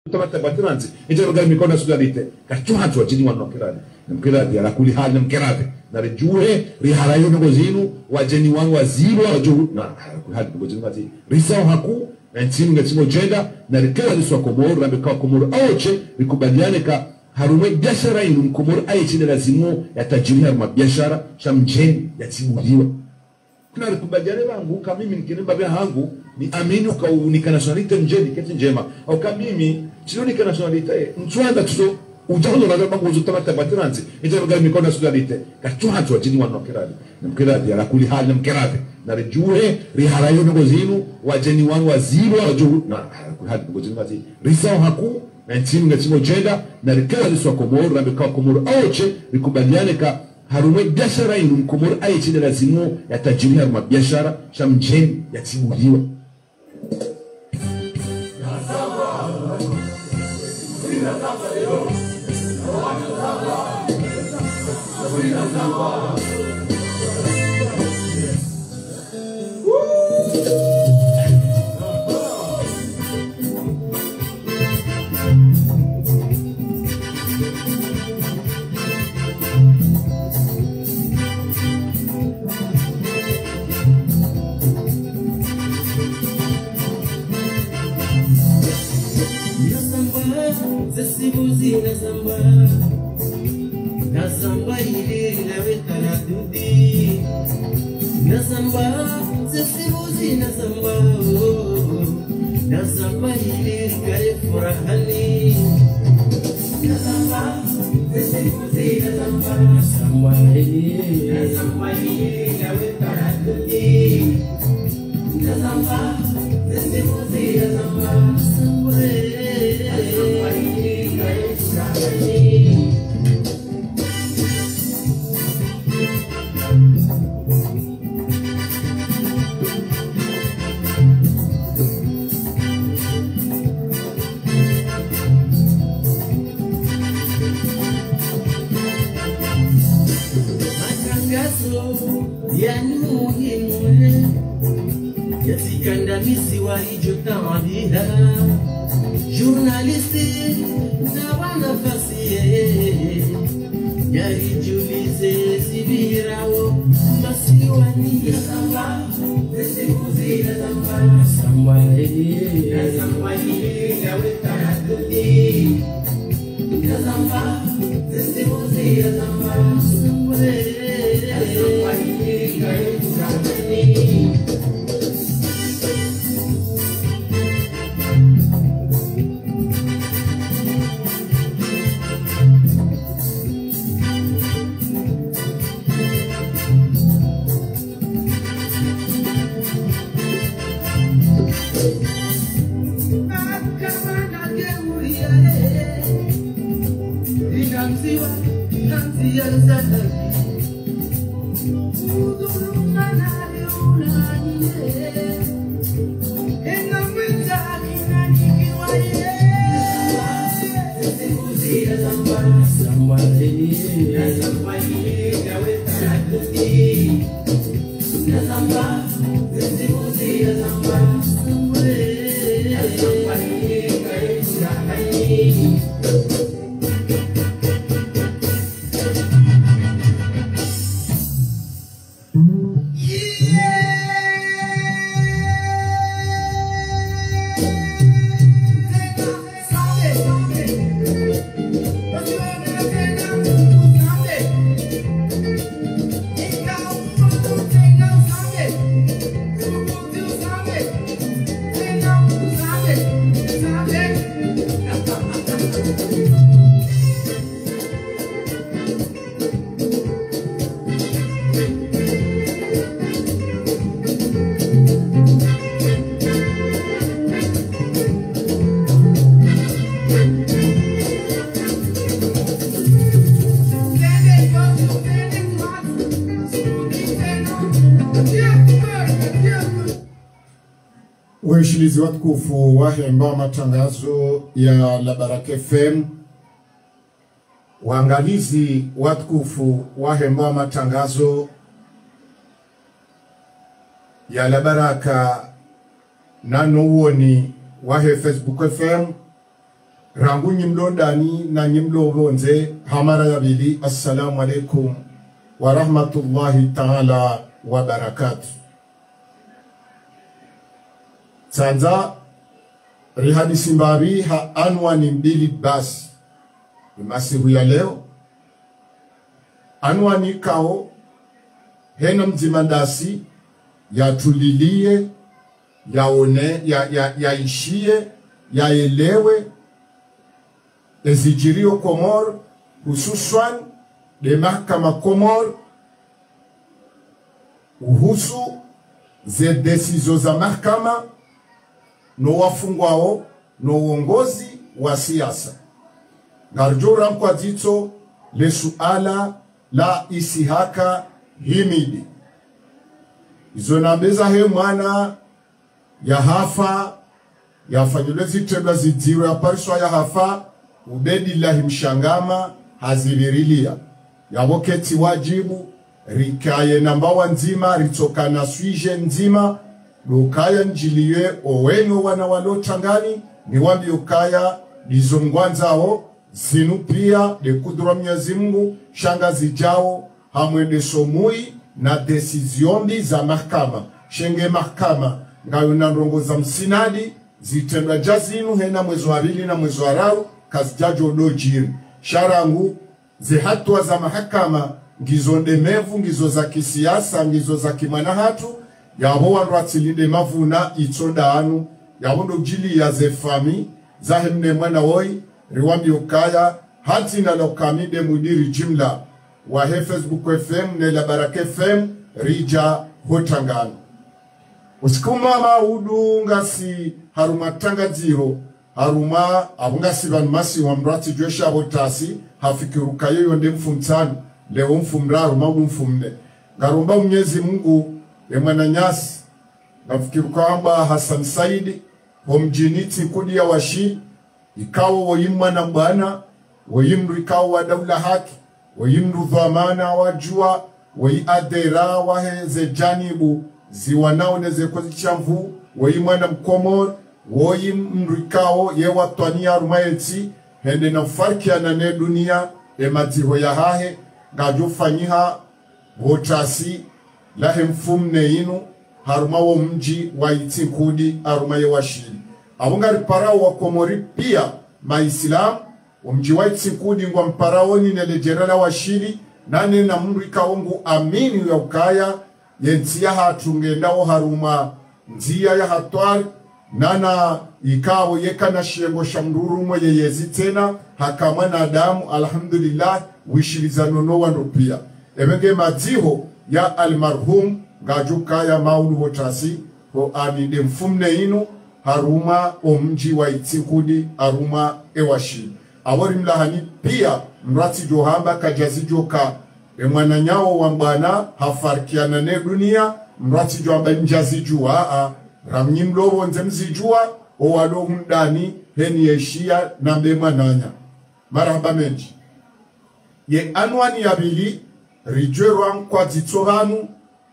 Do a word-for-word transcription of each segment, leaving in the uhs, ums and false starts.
Tamata batiranzi ije bagal mikona sudarite kachuhatu wajini wano kirade mkirade ala kuli hali mkirade na rejuhe rihala yo ngozinu wajeni wanu waziru waju na kuli hali ngozinu ngati risao haku na ntinu ngatimo jenda na rikala liswa komoro na mekawa komoro aoche rikubaliane ka harume biashara inu mkomoro aye chine lazimu ya tajiri haruma biashara shamjeni ya tibuliwa kuna rikubaliane bangu kamimi nikinimba bia hangu ni aminu ka unika nationalite njeni keti njema au kamimi chiloni ka nationalite mtuanda tuzo ujahulo na bangu uzutamata batiranzi ije bagal mikona sudarite kachuhatu wajini wano kirade mkirade ala kuli hali mkirade na rejuhe rihala yo ngozinu wajeni wanu waziru waju na kuli hali ngozinu ngati risao haku na ntinu ngatimo jenda na rikala liswa komoro na mekawa komoro aoche rikubaliane ka harume biashara inu mkomoro aye chine lazimu ya tajiri haruma biashara shamjeni ya tibuliwa Zesibuzi nazamba Nazamba ili lawe taradudi Nazamba Zesibuzi nazamba Nazamba ili kare furahani Nazamba Zesibuzi nazamba Nazamba ili Nazamba ili lawe taradudi Nazamba Zesibuzi nazamba Nazamba ili yasikandamizi walijotawaliha journalisti na wanafasi yarijulize sibirao masiwani Nazamba Zesibuzi nazamba Nazamba Nazamba yawe taradudi Nazamba Zesibuzi nazamba Nazamba Nazamba yawe taradudi Waheshimizi watukufu wa hemba matangazo ya La Baraka F M, waangalizi watukufu wa hemba matangazo ya La Baraka nano uoni wahe Facebook F M rangu nyimlo ndani na nyimlo vonze hamara ya bili. Assalamu alaikum wa rahmatullahi ta'ala wa barakatuh. Sanza rihadi simbari ha anwani mbili basi masihu ya leo. Anwani kao hena mzimandasi ya tulilie ya one ya ya ya ishie ya elewe ezijirio Komor, hususan de mahakama Komor uhusu ze desizo za mahakama no wafungwao no uongozi wa siasa. Garjura mkwa dito le suala la Isihaka Himidi. Izo nambeza he mwana ya hafa ya fanyulezi tebla zidiwe ya pariswa ya hafa ubedi lahi mshangama hazivirilia. Ya woketi wajibu rikaye nambawa nzima ritokana suije nzima lukaya njiliwe owenyo wana walotangani ni wambi ukaya lizongwanzao zinu pia de kudura Mwenyezi Mungu shanga zijao hamwende somui na desiziondi za mahakama shenge mahakama ngayo na ndongo za msinadi zitendwa jazinu hena mwezi wa pili na mwezi wa rau kazijajo dojiri sharangu ze hatua za mahakama ngizo ndemevu ngizo za kisiasa ngizo za kimanahatu yabo wandu atilinde mavuna itoda anu yabo ndo jili ya ze fami za hemne mwana woi riwambi ukaya hati na lokami de mudiri jimla wa he Facebook F M ne la Baraka F M rija hotangano usikuma maudu ngasi haruma tangaziro haruma abungasi banmasi wa mrati jwesha hotasi hafikiruka yoyo nde mfumtani leo mfumraru mabu mfumne garumba Mwenyezi Mungu emwana nyasi nafikiruka amba Hassan Saidi homjiniti kudi ya washi ikawa woyimwa na mbana woyimru ikawa wa daula haki woyimru dhamana wajua woyi adera waheze janibu ziwanao neze kwa zichamvu woyimwa na mkomor woyimru ikawa yewa tuania rumayeti hende na farkia na ne dunia ematiho ya hahe gajufanyiha wotasi lahe mfumne inu haruma wo mji wa itikudi haruma ye washili abungari parao wa Komori pia maislam umji wa itikudi ngwa mparao ni nelejerala washili nane na mundu ikaongu amini ya ukaya yentia hatungendao haruma nzia ya hatwari nana ikawo yeka na shengo shamduru mwe yezi tena hakama na adamu alhamdulillah wishiliza nono wando pia emenge maziho ya almarhum gajuka ya maulu hotasi ho amide mfumne inu haruma omji wa itikudi haruma ewashi awari mlahani pia mrati johamba kajazi joka emwana nyao wambana hafarkiana ne dunia mrati johamba njazi jua a ramnyimlo wonze mzijua o walo mdani heni yeshia na mbema nanya marahaba menji ye anwani ya bili rijwerwa kwa zitohanu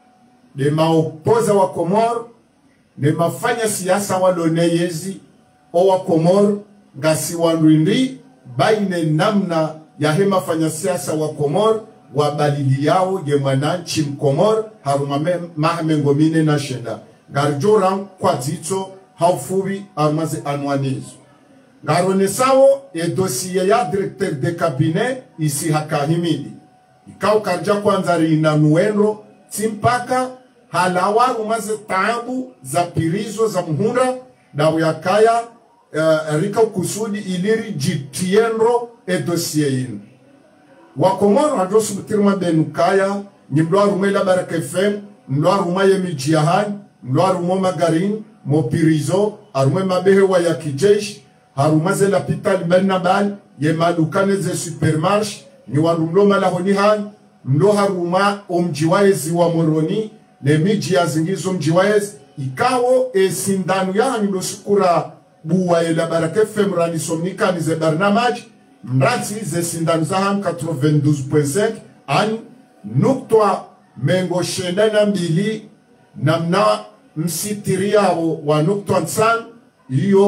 de maopoza wa Komor ne mafanya siasa walone yezi o wa Komor ngasi wanduindi baine namna ya hema fanya siasa wa Komor wa balili yao ye mananchi mkomor haruma mahame ngomine na shenda garjoran kwa zito haufubi armaze anwanizo garone sawo e dossier ya directeur de cabinet Isihaka Himidi ikao karja kwanza rina nuenro timpaka halawa umaze taabu za pirizo za muhunda na uyakaya uh, rika kusudi iliri jitienro e dossier inu wakomoro hajosu butirma benukaya nimdoa rumela Baraka F M mdoa rumaye mijiahani mdoa rumo magarin mo pirizo arume mabehe wa ya kijeshi harumaze la pital benabal ye madukane ze supermarché ni warumlo malahoni han mlo haruma omjiwaezi wa moroni ne miji ya zingizo mjiwaezi ikawo e sindanu ya hanyo sukura buwa ila Baraka F M rani somnika ni ze barnamaj mrati ze sindanu za ham quatre-vingt-douze point cinq an nuktwa mengo shenda na mbili namna msitiriao wa nuktwa nsan iyo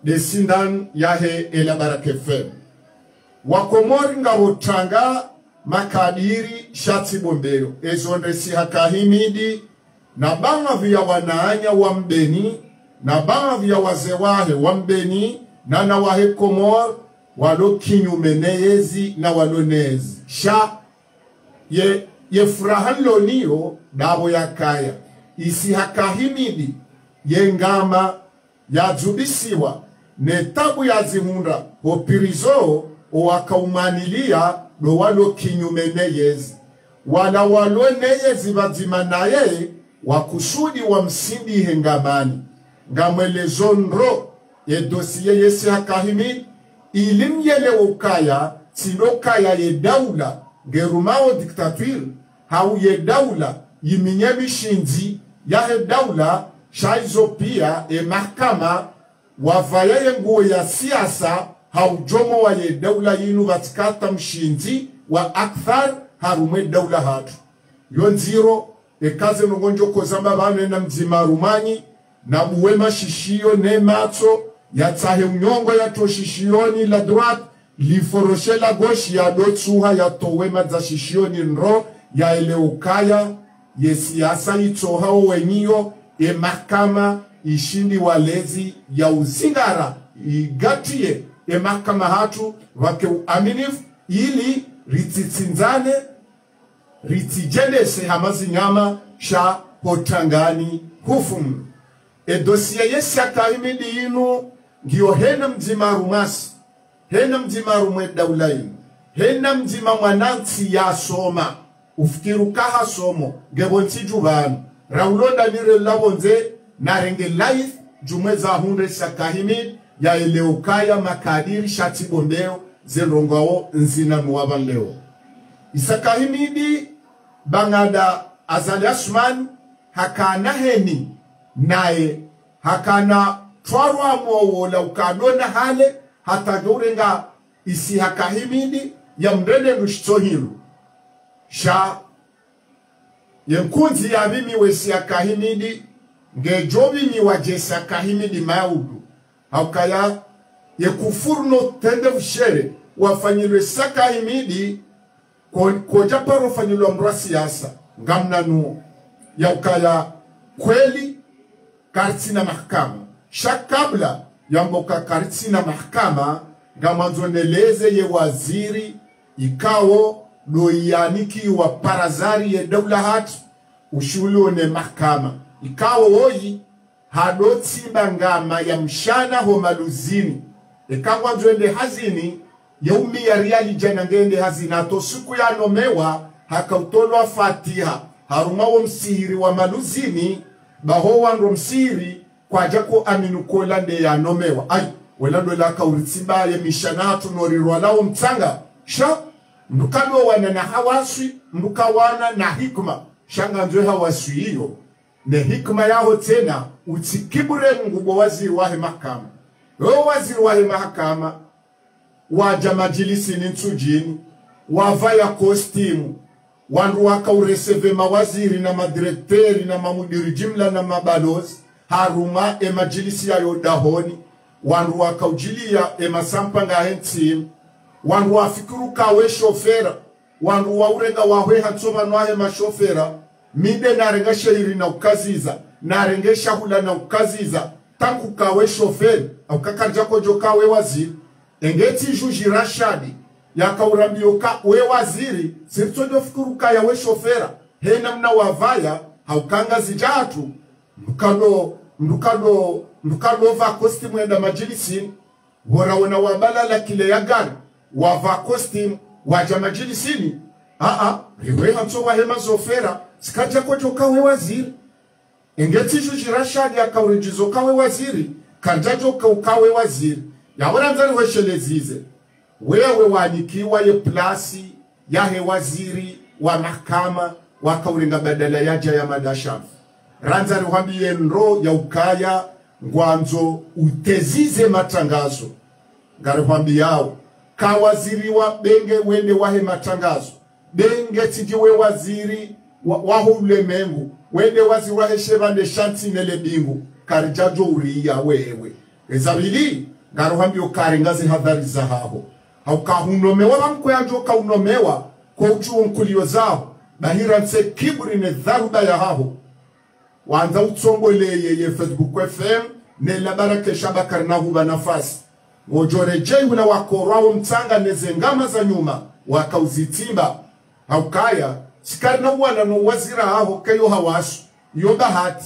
de sindan yahe ela Baraka F M. Wakomori nga wotanga makadiri shati bombeo. Ezonde si hakahimidi na banga vya wanaanya wa mbeni na banga vya wazewahe wa mbeni na na wahe Komor walo kinyumenezi na walonezi. Sha ye, ye furahan loniyo dabo ya kaya. Isi hakahimidi ye ngama ya zubisiwa ne tabu ya zihunda hopirizo o wakaumanilia do walo kinyumenezi. Wala walonezi wazima naye wakusudi wa msindi hengamani. Ngamwele zonro ye dosiye yesi hakahimidi ilim yele ukaya tino kaya ye daula gerumao diktatur hau ye daula yiminyemi shinzi ya he daula shaizo pia e mahkama wavaya ye nguo ya siasa hau jomo wa ye daula yinu vatikata mshinzi wa akthar harume daula hatu yonziro e kaze nongonjo kozamba vane na mzima rumanyi na uwema shishio ne mato ya tahe unyongo ya toshishioni la droite liforoshe la gauche ya dotsuha ya towema za shishioni nro ya ele ukaya ye siasa itohao wenyo e mahkama ishindi walezi ya uzingara igatie e mahkama hatu wake uaminifu ili rititsinzane ritijendese hamazi nyama sha hotangani hufumu. E dossier yesi akahimidi inu ngiyo hena mzima rumasi, hena mzima rumwe daula inu, hena mzima mwanansi ya soma, ufikiru kaha somo, gebonti jubanu, raulonda nire labonze, narenge laif, jumweza hunre sakahimidi, ya eleukaya makadiri shati bombeo, zenrongao nzina nuwaban leo. Isakahimidi, bangada Azali Asman, hakana heni, nae hakana twarwa mwola ukadona hale hata gorenga isi hakahimidi ya mrele nushtohiru sha yenkunzi ya mimi wesi hakahimidi ngejobi ni wajesi hakahimidi maudu haukaya yekufuru no tende ushere wafanyilwe sakahimidi koja paro fanyilwe mbra siasa ngamna nuo ya ukaya kweli kartina mahkama shakabla yamboka kartina mahkama gamanzoneleze ye waziri ikawo loyaniki wa parazari ye daula hatu ushulone mahkama ikawo woyi hadoti bangama ya mshana ho maluzini ikawa nzwende hazini yaumi ya riali jana ngende hazina to siku ya nomewa hakautolwa fatiha haruma wa msihiri wa maluzini baho wanro msihiri kwa jako aminukola nde ya nomewa ay welando la kauritimba ya mishanatu norirwa lao mtanga sha mdukano wana na hawaswi mdukawana na hikma shanga nzwe hawaswi hiyo ne hikma yao tena utikibure ngubo waziri wahe mahakama wao waziri wahe mahakama waja majilisi nintujini wavaya kostimu wanru waka ureseve mawaziri na madirekteri na mamudiri jimla na mabalozi haruma e majilisi ya yodahoni wanru waka ujilia e masampa nga hentim wanru wafikiru kawe shofera wanru waurega wawe hatsoma nwahe mashofera mide narenga shahiri na ukaziza narenge shahula na ukaziza tangu kawe shoferi au kakarjako jo kawe waziri engeti juji rashadi yaka urambioka we waziri sirtojo fikuru kaya we shofera hena mna wavaya haukanga zijatu mkado mkado mkado va costume enda majilisi wora wana wabala la kile ya gari wava costume waja majilisini a a riwe hanso wa hema zofera sikaja ko joka we waziri engeti juji rashadi yaka urejizo kawe waziri kanjajo kawe waziri ya wana mzari weshelezize wewe wanikiwa ye plasi ya he waziri wa mahkama wakauringa badala yaja ya madashafu ranzari wambiye nro ya ukaya ngwanzo utezize matangazo ngari wambiyao ka waziri wa benge wende wahe matangazo benge tijiwe waziri wahule wa mengu wende waziri wahe shevande shanti nele bingu karijajo uriya wewe ezabili ngaruhambi ukaringazi hadhari za haho haukahunomewa bamko yajo kaunomewa kwa uchuo nkulio zao bahira nse kiburi ne dharuba ya haho wanza utsongole ye Facebook F M ne labarake shabakar na huba nafasi ngojore jei hula wakorao mtanga nezengama za nyuma wakauzitimba haukaya sikari na wana no wazira haho kayo hawasu yo bahati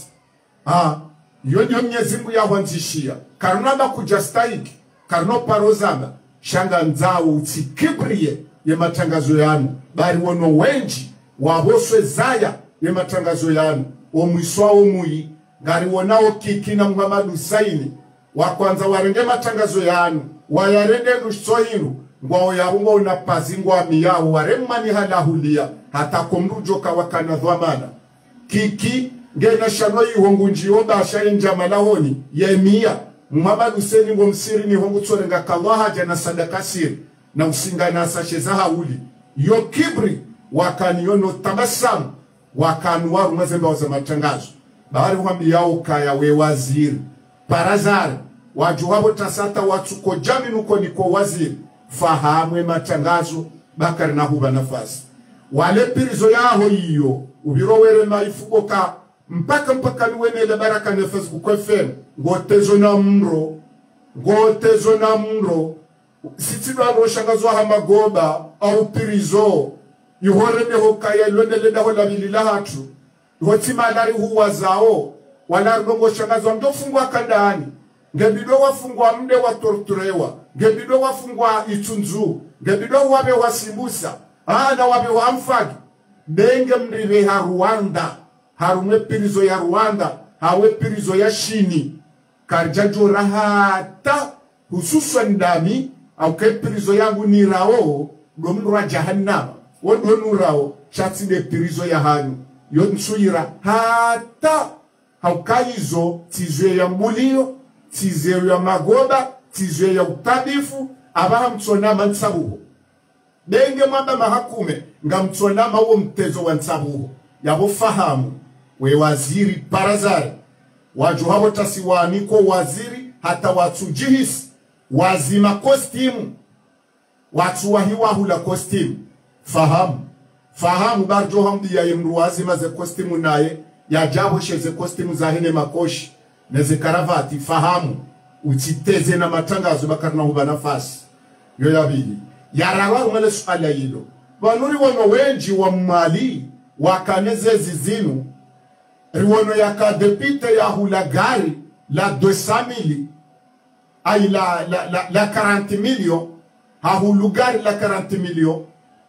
ha yo nyo mnyezingu ya wanzishia karunaba kujastaiki karuno parozaba shanga nzao utikibrie ye matangazo yanu bari wono wenji waboswe zaya ye matangazo yanu omwiswa omui ngari wonao kikina Muhammadu Saini wakwanza warenge matangazo yanu wayarende rushohiru ngwao yabungo unapazingwa miyahu waremani halahulia hata kumrujoka wakana dhwamana kiki ngena shanoi hongu njioba ashaye njamalahoni yemia Muhammadu Saini ngo msiri ni hongu tsorenga kallaha jana sadaka siri na usingana asashe zahauli yo kibri wakaniyono tabasamu wakanuwaru mazemba waza matangazo bahari huambi yao kaya we waziri parazari wajuhabo tasata watsuko jami nuko niko waziri fahamwe matangazo bakari na huba nafasi wale pirizo yaho iyo ubirowere maifugoka mpaka mpaka niwenele baraka ne Facebook F M ngotezo na mro ngotezo na mro sitidwa roshangazo hamagoba au pirizo yuhoreme hokaya lwendele daho la bililahatu hotima alari huwa zao wala rongo shangazo mdofungwa kandani ngebido wafungwa mde watorturewa ngebido wafungwa itunzu ngebido wabe wasimbusa ana wabe wamfagi benge mribe ha Rwanda harume pirizo ya Rwanda hawe pirizo ya shini karjajo rahata hususan dami au ke pirizo yangu ni rao domnwa jahannama wodonu rao shatinde pirizo ya hanyu yonsuira hata haukaizo tizwe ya mbulio tizwe ya magoba tizwe ya utabifu abaha mtsonama nsabuho benge mwamba mahakume nga mtsonama uo mtezo wa nsabuho yabo fahamu we waziri parazari wajuhabo tasiwaniko waziri hata watsujihisi wazima kostimu watsuwahiwa hula kostimu fahamu fahamu barjo hamdi ya yemruwazi maze kostimu naye ya jabo sheze kostimu zahine makoshi neze karavati fahamu uchiteze na matangazo bakarna huba nafasi yo yabili yarawa umele suala hilo wanuri wano wenji wa mali wakaneze zizinu riwono yaka depite ya hula gari la deux cents mille ay la, la, la, la quarante millions ha hulu gari la quarante millions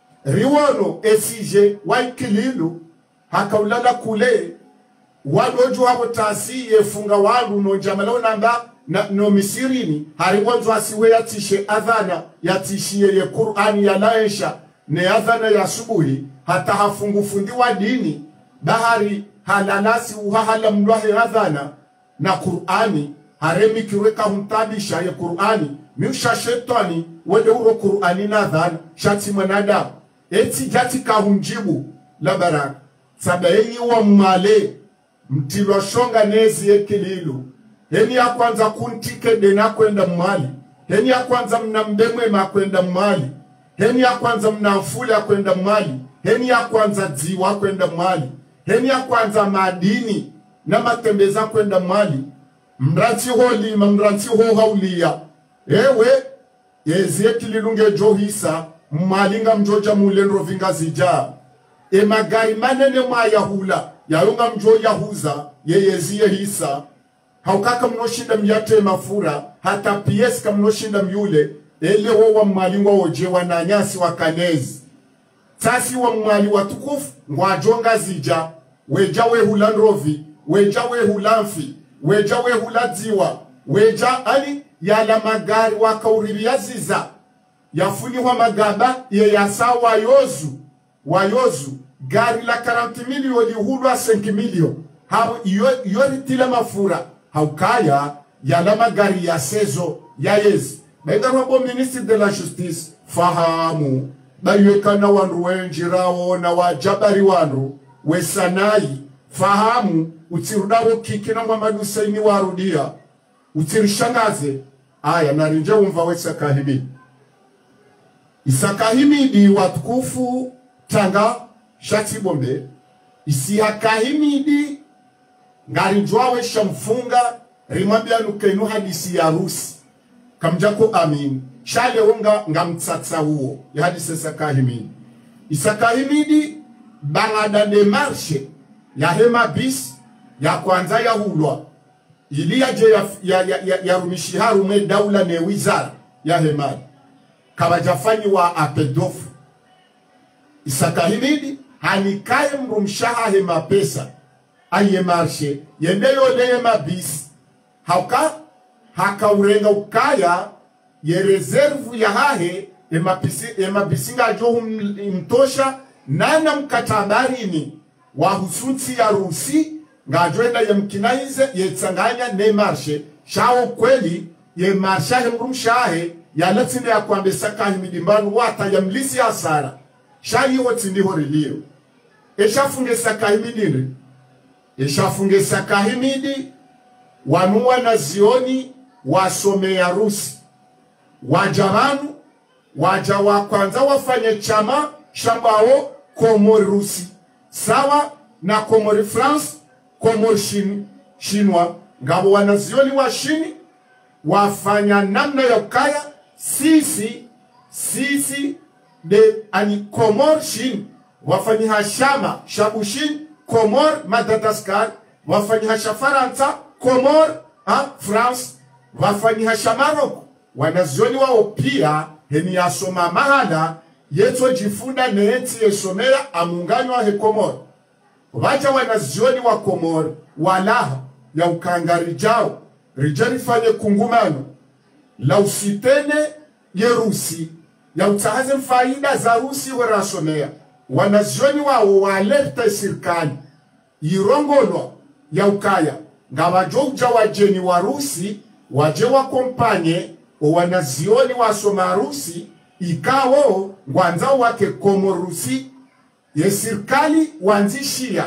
riwono esije waikililu hakaulala kule wadoju wabo tasi yefunga wangu no jamalo namba na no misirini hariwanzo asiwe yatishe adhana yatishie ye Qur'ani ya laisha ne adhana ya subuhi hata hafungu fundi wa dini bahari halalasi uhahala mlwahe adhana na Qur'ani haremi kiweka humtabisha ya Qur'ani miusha shetani wede uro Qur'ani na adhana shati mwanadamu eti jati kahunjibu la baraka sabayenyi wa mmale mtilwa shonga nezi ekililu heni ya kwanza kuntike dena kwenda mmali heni ya kwanza mnambemwe makwenda mmali heni ya kwanza mnamfule ya kwenda mmali heni ya kwanza ziwa kwenda mmali heni ya kwanza madini na matembeza kwenda mmali mranti holi mranti ho haulia ewe yezi ekililu ngejo hisa mmalinga mjoja mulendro vinga zija e magari manene mwa yahula yayunga mjo yahuza yeyeziye hisa haukaka mnoshinda myate mafura hata P S kamnoshinda myule ele wa mmalingwa oje wananyasi wakanezi tasi wa mmali watukufu ngwajonga zija weja we hulandrovi weja we hulamfi weja we huladziwa weja ali yala magari wakauribia ziza yafuni wa magaba ye yasawa yozu wayozu gari la quarante milioni hulwa cinq milioni hao yori tila mafura haukaya yala magari ya sezo ya yezi Bega wabo ministre de la justice fahamu bayekana wanru wenjirao na wajabari wanru wesanai fahamu utirudawo kikina Muhammadu Saini warudia utirishangaze aya narinje umva we Sakahimidi. Isakahimidi watukufu tanga shati bombe. Isihakahimidi ngarinjwawe shamfunga rimwambia nukenu hadisi ya rusi. Kamjako amin. Shale unga ngamtsatsa huo. Ya hadisi Sakahimidi. Isakahimidi bangada de marche ya hema bis ya kwanza ya hulwa. Ili ya je ya, ya, ya, ya, ya rumishiharu me daula ne wizara ya hemadi. Kabajafanyi wa apedofu. Isakahimidi hanikaye mrumshaha hema pesa aye marshe yende yode hema bis hauka haka urenga ukaya ye reserve ya hahe hema pisi hema bisinga johu mtosha nana mkatabarini wa husunti ya rusi ngajwenda ye mkinaize ye tsanganya ne marshe shao kweli ye marshahe mrumshahe ya latinde ya kwambe Sakahimidi mbanu wata ya mlisi asara shayi hoti horilio. Eshafunge Sakahimidi Eshafunge Sakahimidi wanuwa na zioni wasome ya rusi wajamanu waja wa kwanza wafanye chama shambao Komori Rusi sawa na Komori France Komori Shin, Shinwa ngabo wanazioni wa shini wafanya namna ya ukaya sisi sisi de ani Komor Shin wafanyi hashama Shabushin Komor Madagascar wafanyi hasha Faransa Komor ha France wafanyi hasha Maroko wanazioni wao pia heni yasoma mahala yeto jifunda neenti yesomera amungano wa he Komor wacha wanazioni wa Komor walaha ya ukangari jao rijari fanye kungumano la usitene ye Rusi ya utahaze faida za Rusi werasomea wanazioni wao waleta sirikali irongolwa ya ukaya ngawajoja wajeni wa Rusi waje wa kompanye wanazioni wa soma Rusi ikawo ngwanza wake Komorusi ye sirikali wanzishia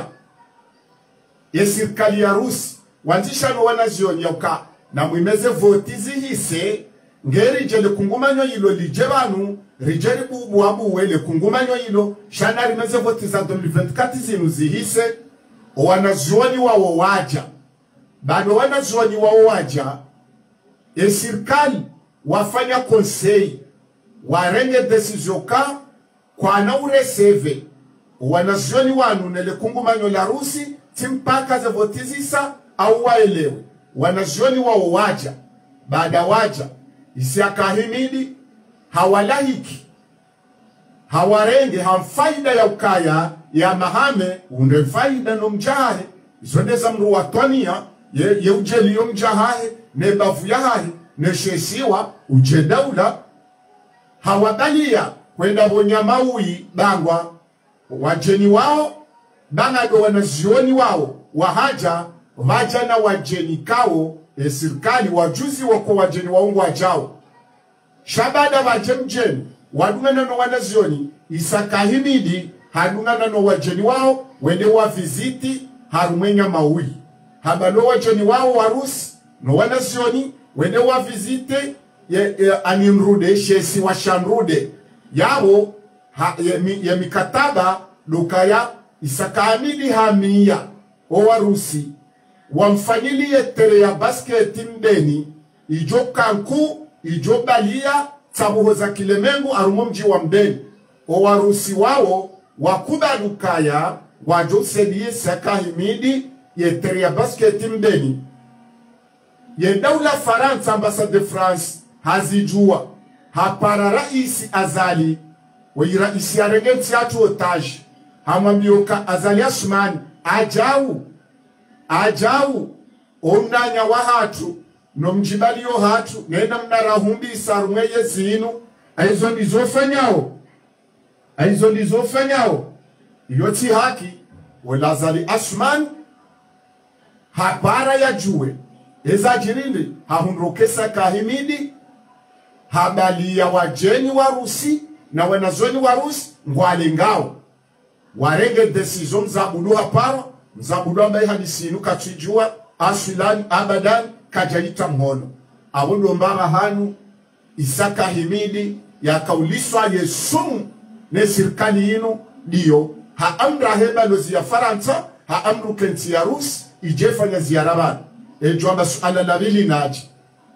ye sirikali ya Rusi wanzisha no wanazioni ya uka na mwimeze votizi hise ngeri jele kungumanyo ilo lijebanu rijeri bubu wabu wele kungumanyo ilo shana rimeze votiza elfu mbili na ishirini na tatu zinu zihise wanazioni wao waja bado wanazioni wao waja ye sirikali wafanya konsei warenge decision ka kwa na ureseve wanazioni wanu nele kungumanyo la Rusi timpaka ze votizisa au waelewe wanazioni wao waja baada waja Isakahimidi hawalahiki hawarenge hamfaida ya ukaya ya mahame unde faida no mjahe isondeza mru watwania ye, ye ujeli yo mjahe ne bafu yahe ne shesiwa ujedaula hawabalia kwenda bonyamaui bangwa wajeni wao banado wanazioni wao wahaja waja na wajeni kao e sirikali wajuzi wako wajeni waungu wajao shabada wajemjeni wadungana no wanazioni Isakahimidi hadungana no wajeni wao wende wa viziti harumenya maui habalo wajeni wao warusi no wanazioni wende wa vizite ye, ye animrude shesi wa shanrude yao ha, ye, ye mikataba lukaya Isakahimidi hamia o warusi wamfanyilie tere ya basketi mdeni ijo kanku ijo balia tabuho za Kilemengu arumo mji wa mdeni o warusi wao wakuba lukaya wajo sedie Sakahimidi ye tere ya basketi mdeni ye daula Faransa ambassade de France hazijua hapara raisi azali wa raisi arengeti atu otage hamambioka azali Asumani ajau ajau omnanya wa hatu no mjibali yo hatu nena mnarahumbi sarumwe yezinu aizo ndizofanyao aizo ndizofanyao yoti haki walazali Asumani hapara ya juwe eza jirindi hahunroke Sakahimidi habali ya wajeni wa Rusi na wanazoni wa Rusi ngwale ngao warenge decision mzabudu hapara mzabudu ambaye hadisinu katujua asilani abadan kajaita mhono abondo mbaba hanu Isaka Himidi ya kauliswa yesumu ne sirkani inu diyo ha amra heba lo ziya Faransa ha amru kenti ya Rusi ijefanya ziyaraban e juamba suala la vili naji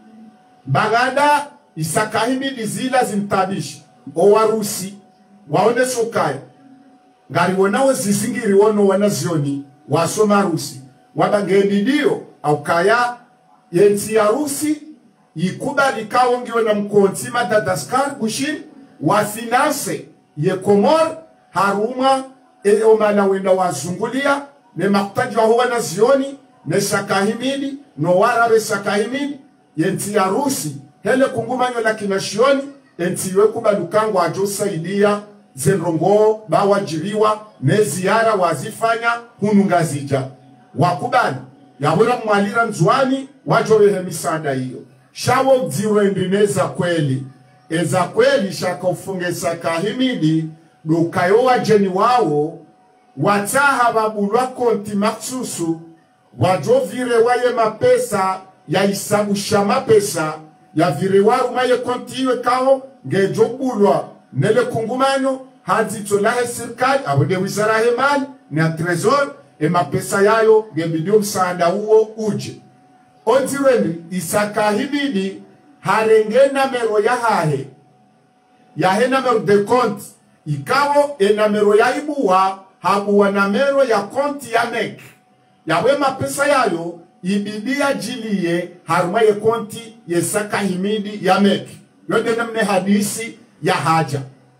bagada Isaka Himidi zila zimtabishi o Warusi waone sokai ngari wonawo zisingiri wono wana zioni wasoma Rusi wabangendi diyo au kaya yenti ya Rusi yikubali kaongiwe na mkonti Madagascar gushin wa finance ye Komor haruma e omana wenda wazungulia ne makutaji wa huwa na zioni ne Sakahimidi no warabe Sakahimidi yenti ya Rusi hele kungumanyo la kinashioni enti we kubalukangu ajosa ilia zenrongo bawajiriwa ne ziara wazifanya hunungazija wakubali yahura mwalira nzuani wajowehe misada hiyo shawo ziwendineza kweli eza kweli shaka ufunge Sakahimidi dukayo wajeni wao wataha babulwa konti maksusu wajovire waye mapesa ya isabu shama pesa ya vire waru maye konti iwe kao ngejobulwa nele kungumanyo hadzi tolahe sirkali awede wizara hemali ni a trezor e mapesa yayo ngebidio msaada uo uje Oziweni Sakahimidi harenge namero ya hahe ya he namero de konti ikawo e namero ya ibuwa habuwa namero ya konti ya mek yawe mapesa yayo ibidia jiliye haruma ye konti ye Sakahimidi ya mek yode namne hadisi ya haja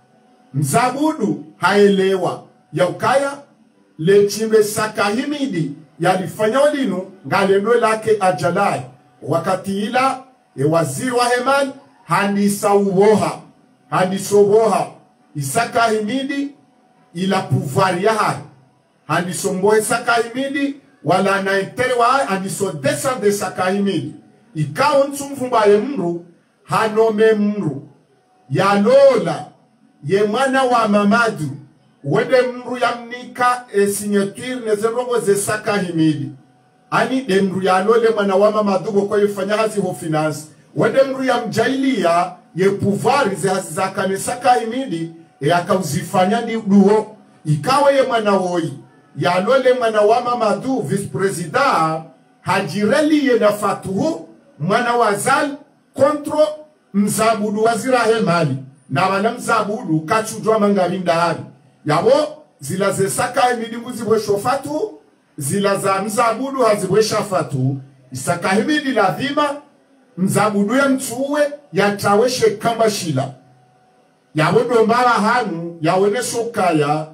mzabudu haelewa ya ukaya lechimbe Sakahimidi yalifanya walinu ngalendo lake ajalai wakati ila e waziri wa Heman handisa uwoha handisa uwoha Sakahimidi ila pouvoir ya hai handisa mbohe Sakahimidi wala na intere wa hai handisa descende Sakahimidi ikao ntumfumba ye mru hanome mru ya lola ye mwana wa Mamadu wede mru ya mnika e signature nezerongo ze Sakahimidi ani de mru ya lole mwana wa Mamadu kwa yifanya hazi ho finance wede mru ya mjailia ye pouvoir ze hazi zakane Sakahimidi e akauzifanya di duho ikawe ye mwana woi ya lole mwana wa Mamadu vice president hajireli ye na fatuhu mwana wa Zal kontro mzabudu wazira hemali na wana mzabudu kachujwa mangavinda hari yabo zila ze Sakahimidi muzibwe shofatu zila za mzabudu hazibwe shafatu Sakahimidi lazima mzabudu ya mtuwe yataweshe kamba shila yabo dombara hanu yawene sokaya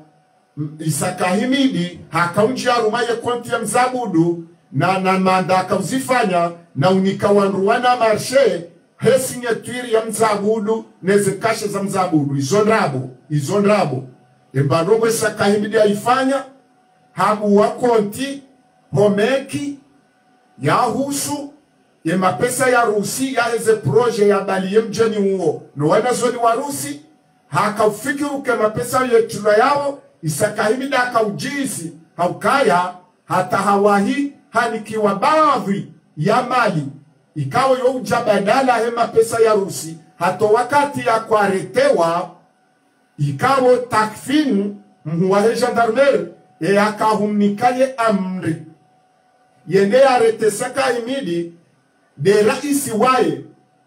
Sakahimidi hakaunjia rumaye konti ya mzabudu na na manda akauzifanya na unika wanruwana marshe he signature ya mzabudu neze kashe za mzabudu izonrabo izonrabo Embarogo Sakahimidi aifanya habu wa konti homeki ya husu ye mapesa ya Rusi ya heze proje ya bali ye mjeni uo no wana zoni wa Rusi haka ufikiru ke mapesa ya chula yao Sakahimidi haka ujisi haukaya hata hawahi hanikiwa baadhi ya mali ikawa yo ujabadala he mapesa ya Rusi hato wakati ya kwaretewa ikawo takfin mhuwahe gendarmerie e akahumnikaye amri yende arete Sakahimidi de raisi waye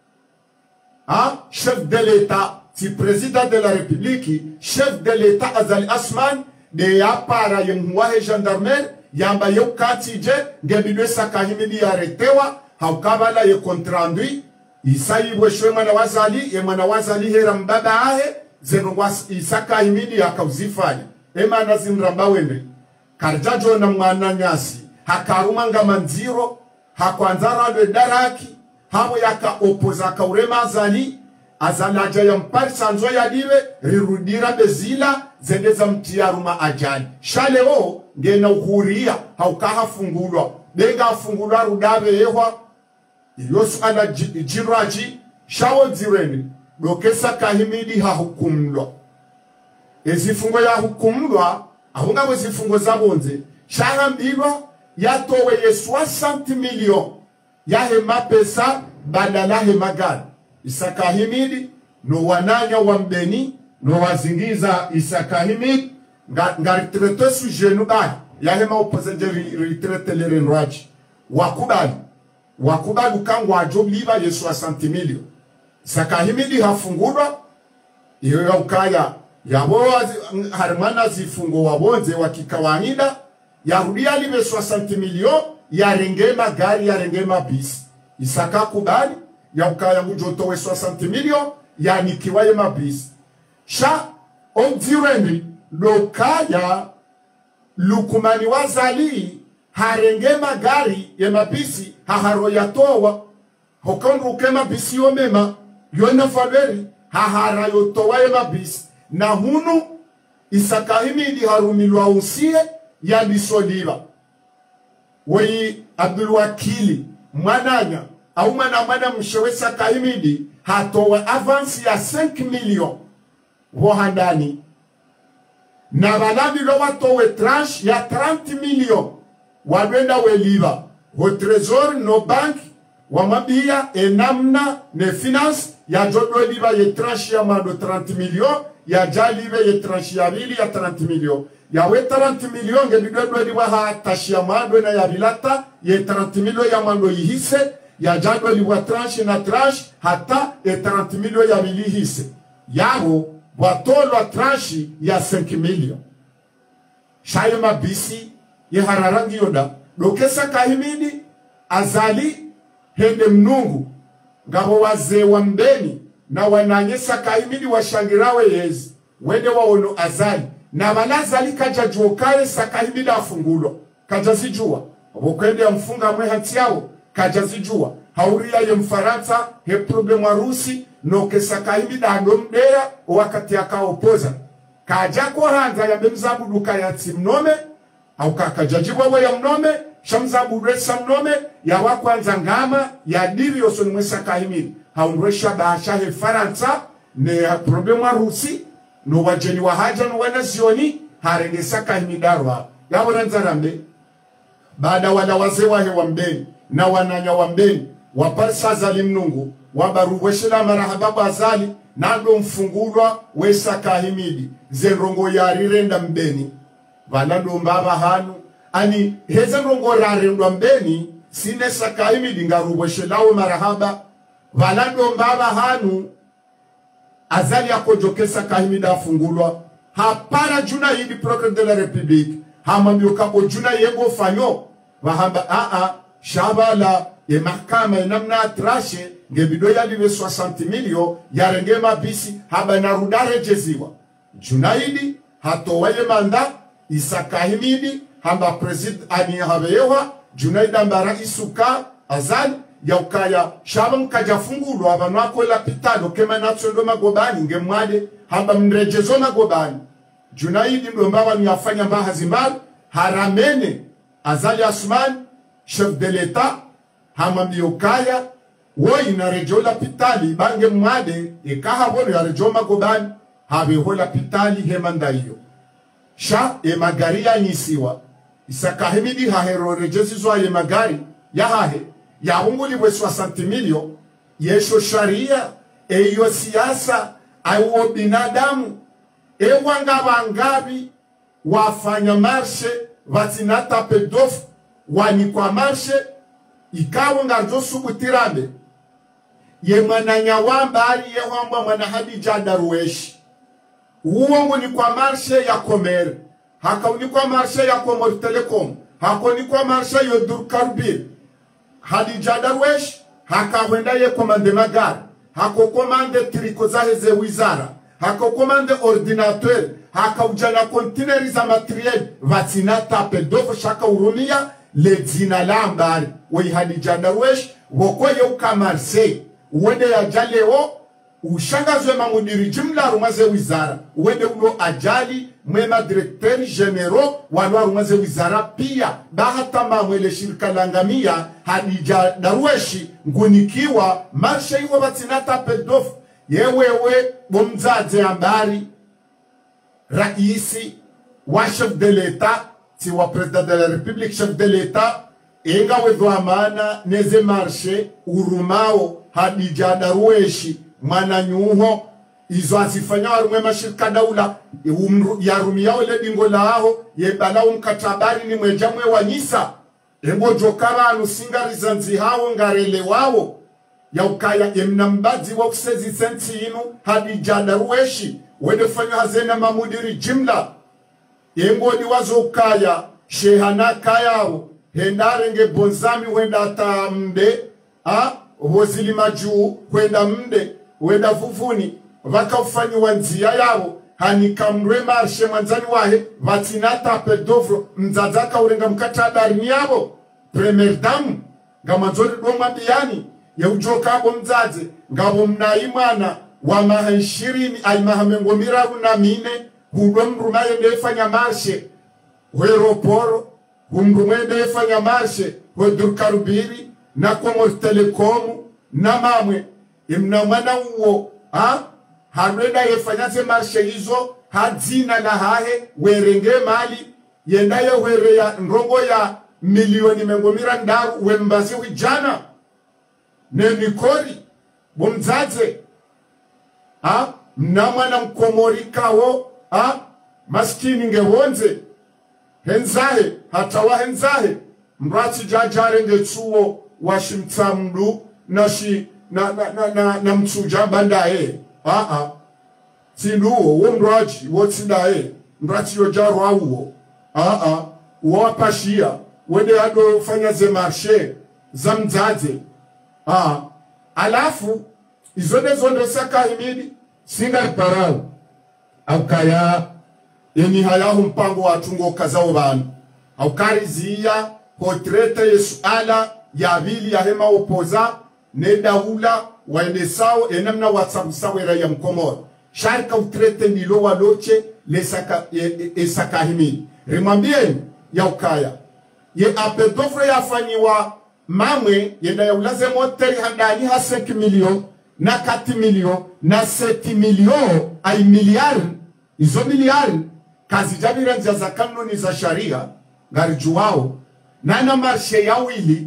ha chef de l'État si président de la République chef de l'État Azali Asman de ya para ye mhuwahe gendarmerie yamba yo katije ngebidwe Sakahimidi aretewa haukabala ye kontrandui isayi weshwe mwana wazali ye mwana wazali hera mbaba ahe zenongwa Sakahimidi akauzifanya ema nazimramba wende karjajo na mwana nyasi hakarumanga manziro hakwanzara lwe daraki hamo yaka opoza kaurema azali azalaja ya mpari sanzo ya diwe rirudira bezila zendeza mtiaruma ajali shaleo ngena uhuria haukaha fungulwa benga fungulwa rudabe yewa yosu ala jiraji shawo zireni doke Sakahimidi hahukumlwa ezifungo ya hukumlwa ahunga wezifungo zabonze shahambilwa yatowe ye soixante millions ya hema pesa badala he magari isakahimidi no wananya wa mbeni no wazingiza isakahimidi ngaritrete sujenu bai yahema opozende ritrete lerenwaji wakubali wakubali ukangwa ajob liba ye soixante millions sakahimidi hafungulwa iyo ya ukaya yabo harimana zifungo wabonze wakikawaida yarudia libe soixante millions yarenge magari yarenge mabisi isaka kubali ya ukaya ngujoto we soixante millions yanikiwa ye mabisi sha ondirendi lokaya lukumani wazali harenge magari ye mabisi haharo yatowa hokonruke mabisi yo mema yona faleri hahara yotowa ye mabisi na hunu isakahimidi harumilwa usie ya lisoliva wei Abdulwakili mwananya au mwana mwana mshewe sakahimidi hatowa avansi ya cinq millions wohandani na balami lo watowe tranche ya trente millions wabenda weliva ho trésor no bank wamabia enamna ne finance ya jodo liva ye tranche ya mando trente millions ya jalive ye tranche ya bili ya trente millions ya we trente millions ngelidwe liwa ha tashi ya mando na ya bilata ye trente millions ya mando yihise ya jado liwa tranche na tranche hata ye trente millions ya bili hise yao watolo tranche ya cinq millions shaye mabisi ye hararangi yoda dokesa kahimidi azali hende mnungu ngabo wazee wa mbeni na wananyesa kahimidi washangirawe yezi wende waono azali na walazali kaja juokare sakahimidi afungulo kaja zijua wakwende ya mfunga mwe hati yao kaja zijua hauria ye mfaransa he problemu arusi no kesa kahimidi andomdea wakati ya kaopoza kaja kwa hanza ya memzabu duka ya timnome au kakajajiwa wa ya mnome shamzabu resa mnome ya wakwanza ngama ya diri yoso nimwesa kahimidi haunresha baasha he faransa ne problemu arusi no wajeni wa haja no wana zioni harengesa kahimidarwa ya waranzarambe baada wala wazee wahe wa mbeni na wananya wa mbeni waparsa zali mnungu wabaruweshela marahababu azali nando mfungulwa wesa kahimidi zenrongo yarirenda mbeni valando mbaba hanu ani heza rongo rarendwa mbeni sine sakahimidi ngaruweshelawe marahaba valando mbaba hanu azali akojokesa kahimidi afungulwa hapara juna hidi procureur de la république hamamyoka ojuna yego fanyo wahamba a a shabala ye mahakama inamna trashe ngebido yaliwe soixante millions yarenge mabisi haba narudare jeziwa junaidi hatowaye manda isakahimidi hamba president ani habeyewa junaida mbara isuka azali ya ukaya shabam kajafungulu abantu akola pitalo kema natsondo magobani ngemwade hamba mrejezo magobani junaidi ndombawa ni afanya mbaha zimbal haramene azali asman chef de l'état hama miokaya woi na rejola pitali bange mwade ikaha wolo ya rejoma gobani habe hola pitali hemanda iyo sha e magari ya nisiwa isakahimidi hahero rejezi zwa ye magari ya hahe ya unguli we soixante millions yesho sharia eyo siasa aiwo binadamu ewanga bangabi wafanya marshe vatinata pedof wani kwa marshe ikawo ngarjo subutirambe ye mwananya wamba ali ye wamba mwana Hadija Darwesh uongo ni kwa marshe ya Komer haka ni kwa marshe ya Komor Telecom hako ni kwa marshe ya Durkarbir Hadija Darwesh haka wenda ye komande magari hako komande triko zahe ze wizara hako komande ordinateur haka ujana kontineri za materiel vatinata pedofo shaka urumia le zina lambari wei Hadija Darwesh woko ye uka Marseille uwende ya jaleo ushangazwe mamudiri jimla rumaze wizara uwende uno ajali mwema directeur general wano rumaze wizara pia bahata mamwele shirika langamia Hadija Darweshi ngunikiwa marsha iwa batinata pedof yewewe bomzaze ambari raisi wa chef de l'etat si wa president de la republique chef de l'etat inga wezo amana neze marshe urumao Hadija Darweshi mwana nyuho izo asifanya warumwe mashirika daula ya rumiao ile dingo lao yebala umkatabari ni mwejamwe wanyisa embo jokara anusinga rizanzi hao ngarele wao ya ukaya emnambazi wa kusezi sensi inu Hadija Darweshi wedefanya hazena mamudiri jimla embo diwazo ukaya shehana kayao hendarenge bonzami wenda tamde ha wozili majuu wenda mde wenda vuvuni waka ufanyi wanzia yao hanikamre marshe manzani wahe vatinata pedovro mzadzaka urenga mkatadari ni yao premier damu gamanzori doma biyani ya ujoka abo mzadze ngabo mnaimana wa mahanshirini ay mahamengo miraru na mine hudo mrumaye ndefanya marshe weroporo humrumende efanya marshe wedurkarubiri na Comores Telecom na mamwe imna mwana uo ha hanwenda yefanyaze marshe hizo hadzina na hahe werenge mali yendaye were ya nrongo ya milioni mengomira ndaru wembazi wijana ne mikori bomzaze ha mna mwana mkomori kawo ha maskini ngewonze henzahe hatawa henzahe mrati jajare ngechuo washimtamdu na shi na na na, na, na mtsuja bandae a a tinduo wo mraji wo tindae mrati yojaro awo a a wo apashia wende ado fanya ze marché za mzaze a alafu izode zondo saka himidi singa parao akaya yeni hayahu mpango watungo kazao banu aukariziya potrete yesu ala ya vili ya hema opoza ne daula waende sao enamna watsamusawera ya mkomoro sharika utrete nilo waloche lesaka esakahimi rimambieni ya ukaya ye apedofre ya fanyiwa mamwe yenda ya ulaze moteri handani ha cinq million na quatre million na sept million ay miliari izo miliari kazi jabira nza za kanuni za sharia ngari juwao nana marshe ya wili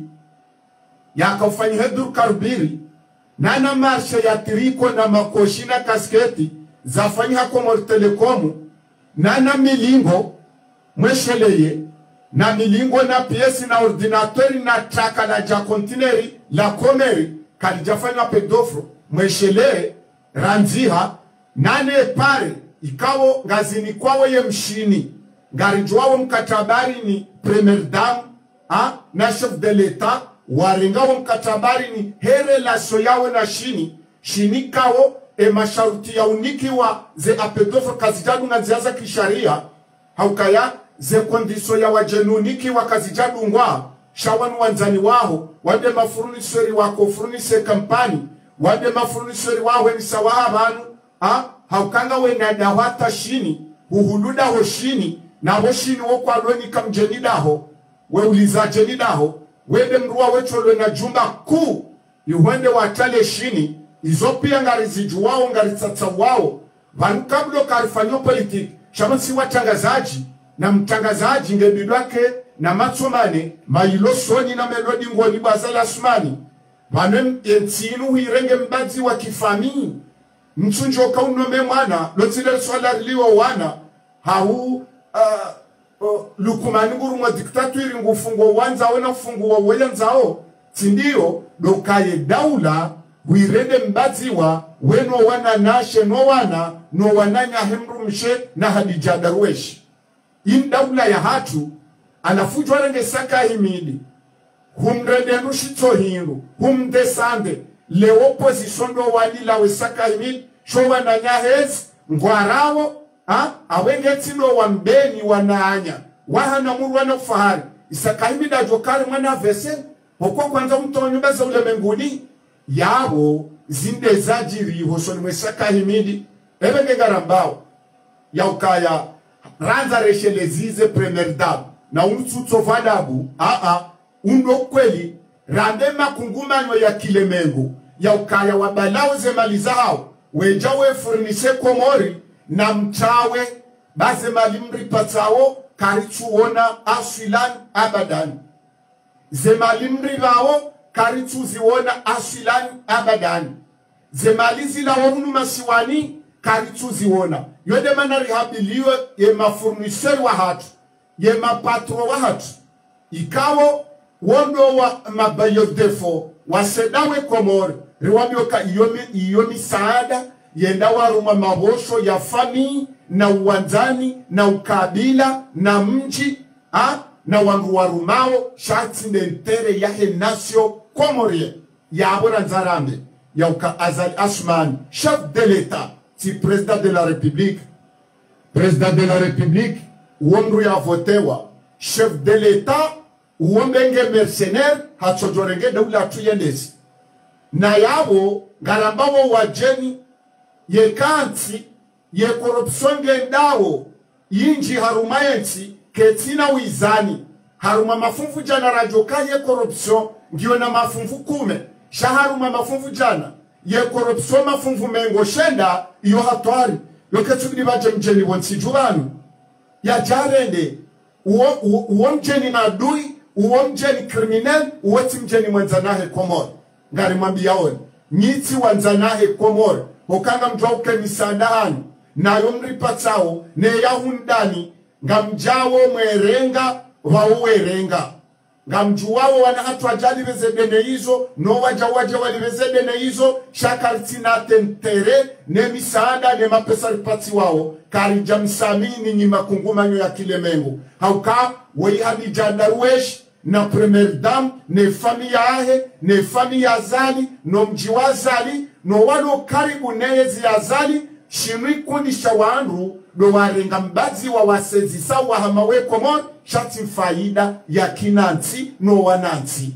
ya kaufanyi hedur karubiri nana marshe ya tiriko na makoshina kasketi za fanyi hako Comores Telecom nana milingo mwesheleye na milingo na piesi na ordinatori na traka la ja kontineri la komeri kalijafanya pedofro mwesheleye ranziha nane pare ikawo ngazini kwawo ye mshini ngarijuwawo mkatabari ni premier dame ha na chef de l'etat waringawo mkatabari ni here la soyawo na shini shini kawo e masharuti ya unikiwa ze apedofo kazijadu na ziaza kisharia haukaya ze kondiso ya wajenuniki wa kazijadu ngwa shawanu wanzani waho wade mafurunisweri wako furunise kampani wade mafurunisweri waho ni sawaha banu ha haukanga wena dawata shini uhuluda ho shini na ho shini wokwa lweni kamjenidaho we uliza jenidaho wede mruwa wecholo na jumba kuu yuhwende watale shini izopia ngarizi wao ngarisatsa wao vanukablo karifanyo politiki shamansi watangazaji na mtangazaji ngebidwake na matsomane mailo soni na melodi ngoni bazala sumani vanem yentinu hirenge mbazi wa kifamii mchunjo kaunome mwana lotile swala liwa wana hau uh, uh, lukumani nguru mwa diktaturi ngufungo wanza wena fungu wa wenzao tindio dokaye daula wirende mbaziwa weno wana nashe no wana no wananya hemru mshe na Hadija Darweshi in daula ya hatu anafujwa renge saka himidi humrende nushito hiru humdesande le opposition do wali la wesaka himidi showa na nyahez ngwarawo ha awenge tino wambeni wanaanya wahana muru wana fahari isaka himidi ajokari mwana vese hoko kwanza mtonyo beza ule menguni yabo zinde zajiri hosoni mwesaka himidi ebenge garambao ya ukaya ranza reshelezize premier dab na unutsuto vadabu a a undo kweli randema kungumanyo ya kilemengo ya ukaya wabalao ze mali zao wejawe furnise Komori na mtawe baze mali mripatao karichuona asfilan abadan zemali mrivao karituziona asilani abadani zemali zilawo hunu masiwani karituziona yode mana rihabiliwe ye mafurniseur wa hatu ye mapatro wa hatu ikawo wondo wa mabayodefo wasedawe Komori riwabioka iyomi, iyomi saada yenda waruma mabosho ya fami na uwanzani na ukabila na mji ha? Na wangu warumao shati nentere yahe nasio Komorie ya abona nzarambe ya uka Azali Assoumani chef de l'État si président de la République président de la République wondu ya votewa chef de l'État uombenge mercenaire hachojorenge daula tuyendesi na yabo ngarambawo wajeni ye kanti ye corruption ngendawo yinji harumayensi ketina wizani haruma mafunfu jana rajoka ye corruption ngiyo na mafunfu kume shaharuma mafunfu jana ye corruption mafunfu mengo shenda iyo hatwari yoketukidi baje mjeni wonsi jubanu ya jarende uo, uo, uo mjeni madui uo mjeni criminel uweti mjeni mwenzanahe Komori ngari mwambi yaoni nyiti wanzanahe Komori hokanga mjauke misandahani na yomri patao ne yahundani ngamjawo mwerenga wauwerenga ngamjuwawo wana hatu wajali vezedene hizo no waja waja wali vezedene hizo shakartina tentere ne misaada ne mapesa ripati wao karija msamini ni makungumanyo ya Kilemengu hauka weihadi jandarwesh na premier dame ne familia ahe ne familia Azali no mjiwa Azali no walo karibu nezi Azali shimri kundi shawanru do warenga mbazi wa wasezi sawa hamawe Komori shati faida ya kinanti no wananti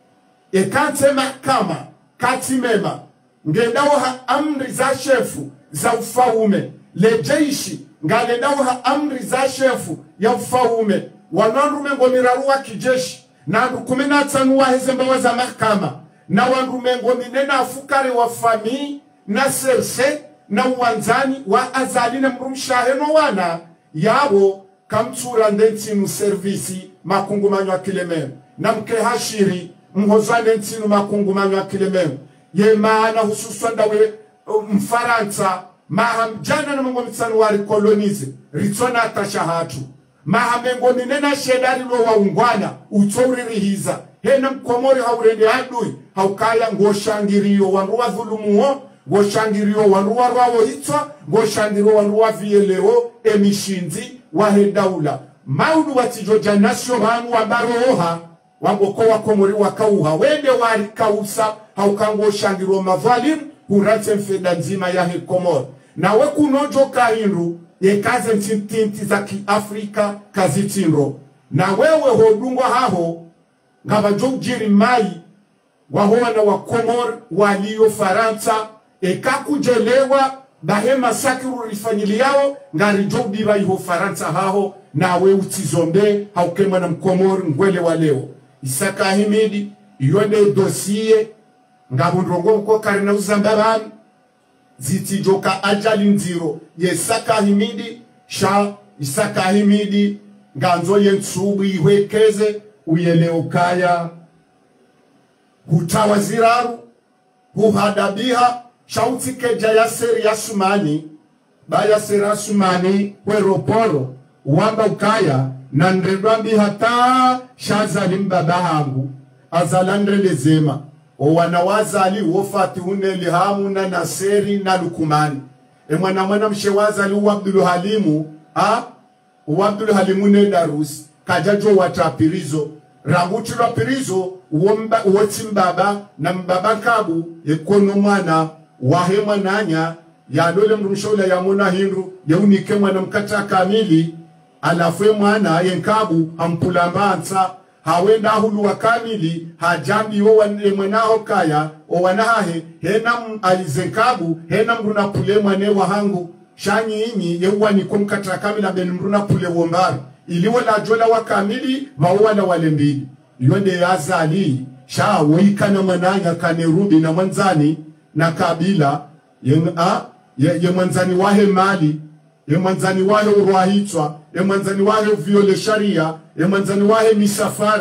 e kante mahakama kati mema ngendawo ha amri za shefu za ufaume lejeishi ngendawo ha amri za shefu ya ufaume wananrume ngomiraruwa kijeshi na ndukumena tanuwa hezembawa za mahakama na wanrume ngominena afukare wa fami na serse na uwanzani wa Azali na mrumshahe no wana yabo kamtura ndentinu servisi makungumanyo wa Kilemengu na mke hashiri mhozane ntinu makungumanyo wa Kilemengu ye maana hususan dawe mfaransa mahamjana na mungo mitsanu wari kolonize ritona atashahatu mahamengo minena shedari lo waungwana utoririhiza hena Mkomori haurende adui haukaya ngoshangiriyo wanruwa dhulumuho ngoshangiriyo wanruwa rwawo hitwa ngoshangiriyo wanruwa vieleo emishinzi wahendaula maudu watijoja nasyo hanu wabaroha wangoko wa Komori wakauha wende wari kausa haukango shangiriyo madhalim hurate mfeda nzima ya he Komori na weku nojo kahinru ye kaze ntinti za Afrika kazitinro na wewe hodungwa haho ngabajojiri mai wahoana wa Komori waliyo Faransa ekakujelewa bahema sakiru rifanyili yao ngari jobi wa iho Faransa haho na we utizombe haukema na Mkomori ngwele wa leo Isaka Himidi yone dosie ngabundrongo mko karina uzambabani zitijoka ajali nziro ye Isaka Himidi sha Isaka Himidi nganzo yentsubu ihwekeze uyeleo kaya hutawa ziraru huhadabiha shauti keja ya seri ya Assoumani baya seri ya Assoumani weroporo wamba ukaya na ndredwambi hata shaza limbaba hangu azalandre lezema o wanawazali wofati uneli hamu na Naseri na Lukumani e mwana mwana mshewazali u Abdul Halimu ha u Abdul Halimu ne Darusi kajajo watapirizo ranguti rapirizo uomba uweti mbaba na mbaba kabu ekono mwana wahema nanya ya dole mrumshola ya mona hindu ya unike mwana mkata kamili alafwe mwana yenkabu ampulambanza hawenda hulu wa kamili hajambi o mwenaho kaya o wanahe hena alizenkabu hena mruna pule mwane wahangu shanyi inyi yewa ni kumkata kamila ben mruna pule wombari iliwa la jola wa kamili wawala wale mbili yonde ya Azali sha waikana mananya kanerubi na manzani na kabila ye, a, ye, ye manzani wahe mali ye manzani wahe urwahitwa ye manzani wahe viole sharia ye manzani wahe misafara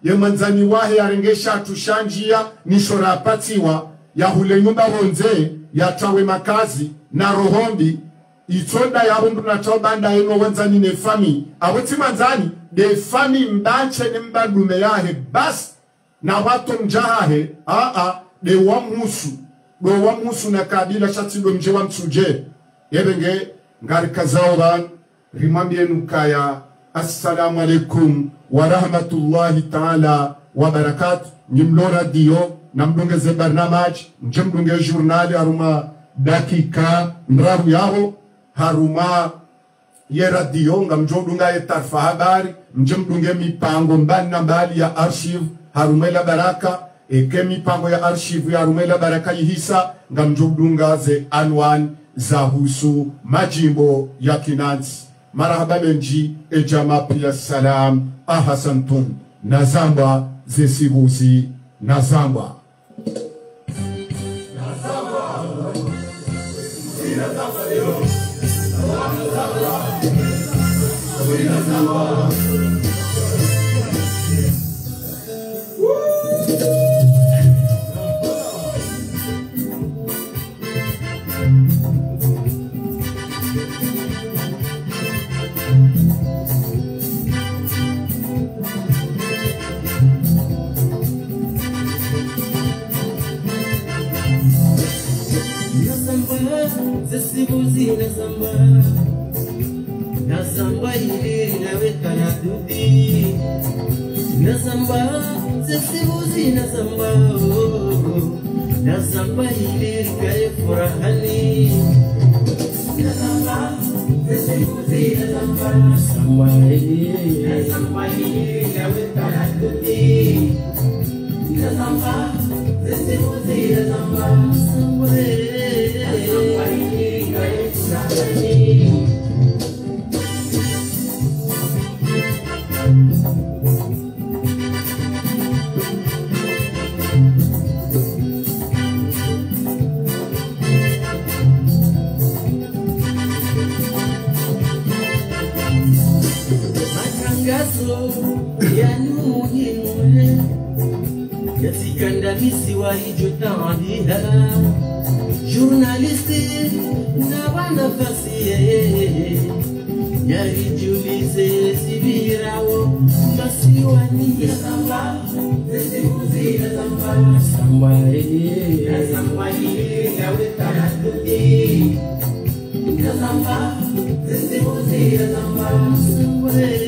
ye manzani wahe yarengesha tushanjia nishora apatiwa ya hule nyumba honze ya tawe makazi na rohombi itonda ya hundu na tobanda eno wanzani ne fami aweti manzani de fami mbache ni mbadume yahe bas na watu mjahahe aa de wamusu do wamusu na kabila shati do mje wa msuje yebenge ngari kazao ban rimambie nukaya assalamu alaikum wa rahmatullahi ta'ala wa barakatuh nyimlo radio na mdungeze barnamaj mjemdunge journali haruma dakika mraru yao haruma ye radio nga mjodunga ye tarfa habari mjemdunge mipango mbali na mbali ya archive haruma la baraka eke mipango ya archive ya haruma la baraka yihisa nga mjodunga ze anwan za husu majimbo ya Kinansi. Marahaba menji ejama pia salam ahasantum nazamba zesibuzi nazamba nazamba nazamba leo nazamba Zesibuzi nazamba nazamba hili naweka na dudi nazamba zesibuzi nazamba nazamba hili kae furahani nazamba zesibuzi nazamba nazamba hili nazamba hili naweka na dudi nazamba zesibuzi nazamba nazamba matangazo ya muhimu yasikandamizi walijotawaliha journalisti na wanafasi yarijulize sibirao masiwani ya samba zesibuzi ya samba ya samba ya samba ya weta ya tudi ya samba zesibuzi ya samba